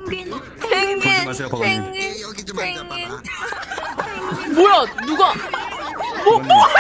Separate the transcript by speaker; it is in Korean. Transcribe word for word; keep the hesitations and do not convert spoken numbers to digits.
Speaker 1: 펭귄.
Speaker 2: 보지 마세요, 버거님.
Speaker 1: 펭귄.
Speaker 3: 여기 좀 앉아봐라.
Speaker 4: 뭐야 누가 뭐 뭐?